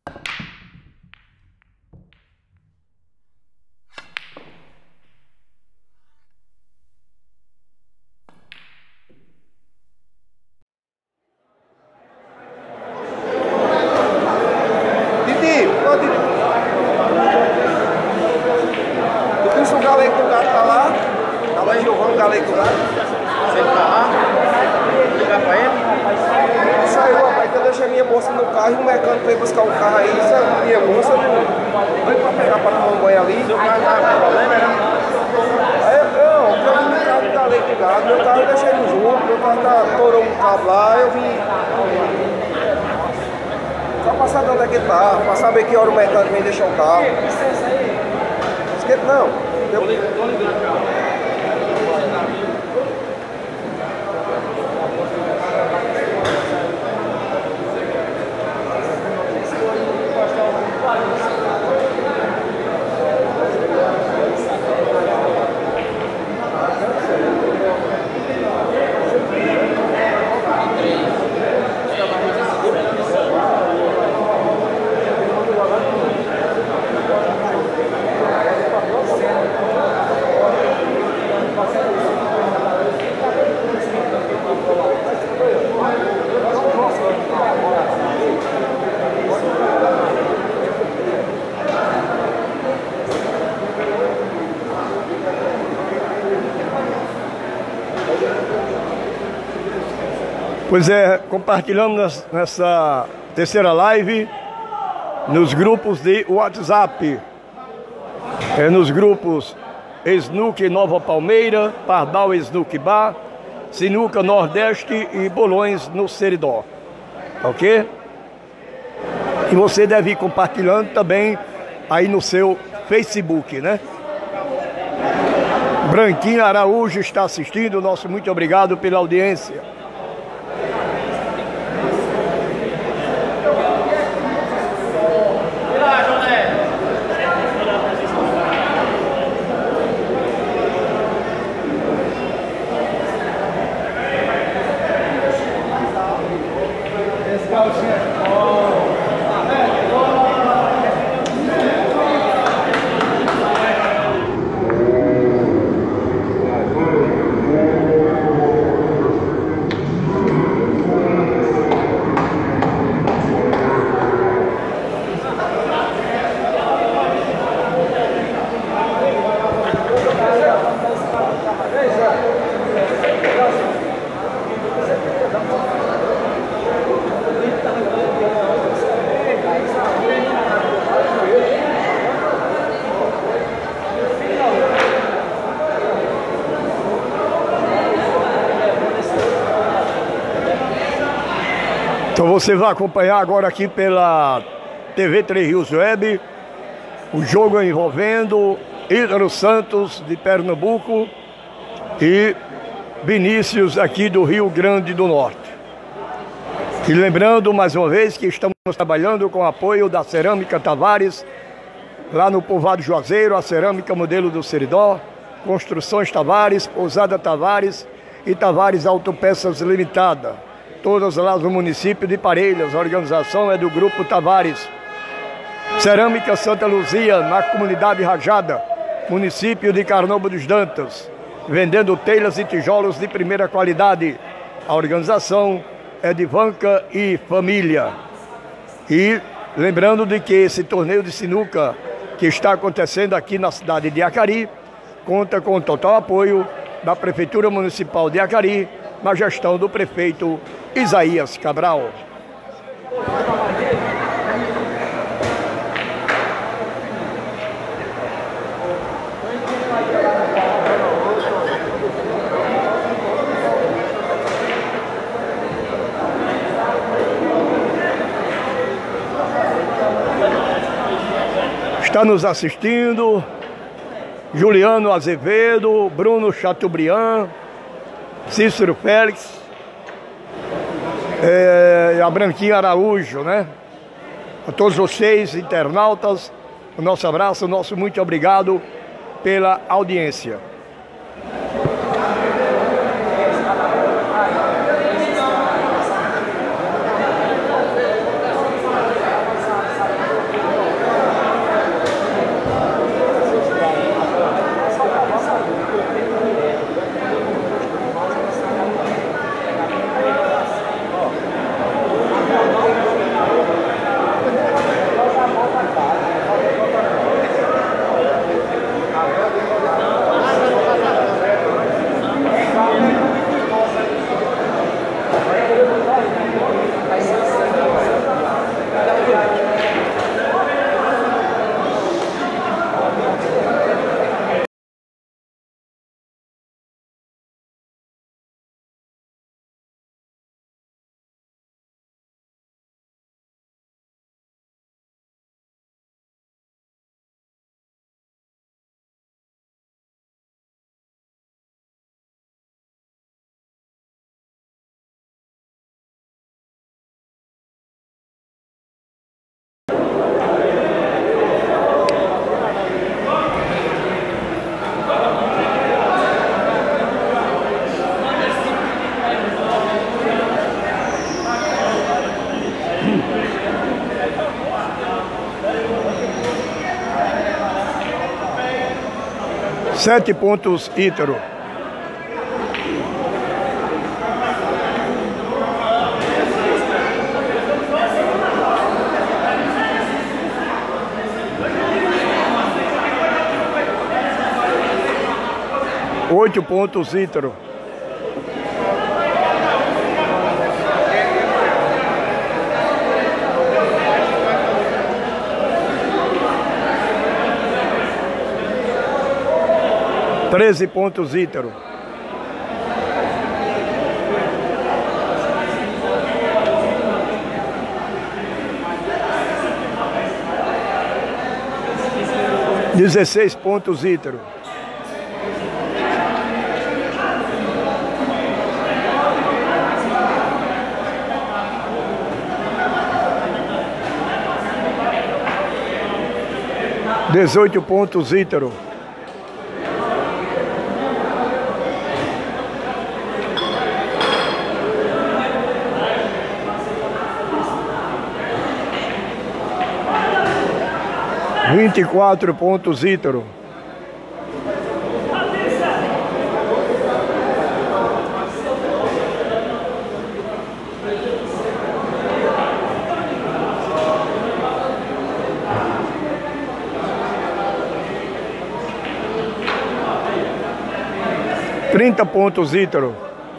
Pois é, compartilhamos nessa terceira live nos grupos de WhatsApp, nos grupos Snook Nova Palmeira, Pardal Snook Bar, Sinuca Nordeste e Bolões no Seridó, ok? E você deve ir compartilhando também aí no seu Facebook, né? Branquinho Araújo está assistindo, nosso muito obrigado pela audiência. Então você vai acompanhar agora aqui pela TV Três Rios Web o jogo envolvendo Ídaro Santos de Pernambuco e Vinícius aqui do Rio Grande do Norte. E lembrando mais uma vez que estamos trabalhando com o apoio da Cerâmica Tavares, lá no Povoado Juazeiro, a Cerâmica Modelo do Seridó, Construções Tavares, Pousada Tavares e Tavares Autopeças Limitada. Todas lá no município de Parelhas, a organização é do Grupo Tavares. Cerâmica Santa Luzia, na comunidade Rajada, município de Carnaúba dos Dantas, vendendo telhas e tijolos de primeira qualidade. A organização é de Vanca e Família. E lembrando de que esse torneio de sinuca que está acontecendo aqui na cidade de Acari, conta com total apoio da Prefeitura Municipal de Acari, na gestão do prefeito Isaías Cabral. Está nos assistindo Juliano Azevedo, Bruno Chateaubriand, Cícero Félix, a Branquinha Araújo, né? A todos vocês, internautas, o nosso abraço, o nosso muito obrigado pela audiência. 7 pontos, Ítalo. Oito pontos, Ítalo. Treze pontos, Ítalo. Dezesseis pontos, Ítalo. 18 pontos, Ítalo. Vinte e quatro pontos, Ítalo. Trinta pontos, Ítalo.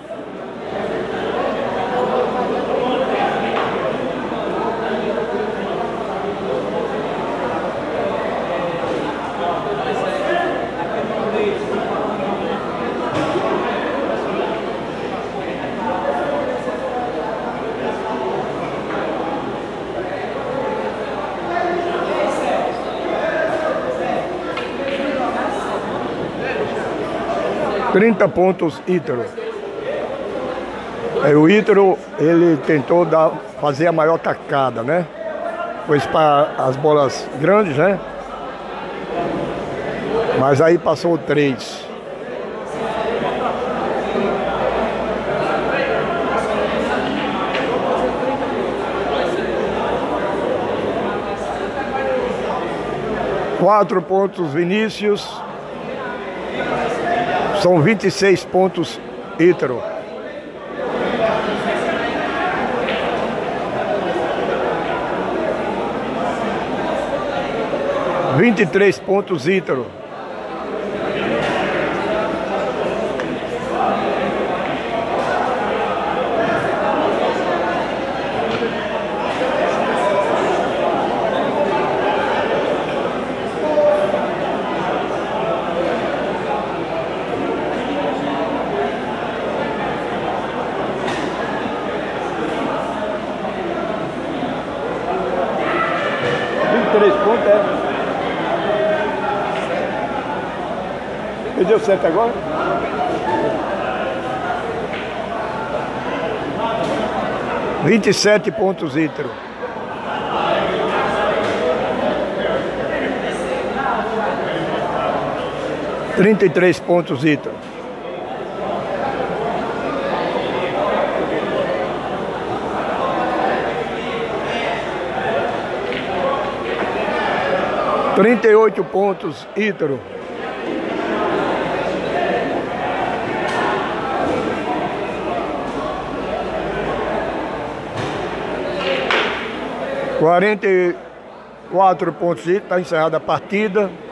Trinta pontos, Ítalo. O Ítalo, ele tentou fazer a maior tacada, né? Pois para as bolas grandes, né? Mas aí passou 3. Quatro pontos, Vinícius. São 26 pontos, Ítalo. Vinte e três pontos, Ítalo. Três pontos, Deu certo agora? Vinte e sete pontos, Ítalo. Trinta e três pontos, Ítalo. Trinta e oito pontos, Ítalo. Quarenta e quatro pontos, Ítalo. Está encerrada a partida.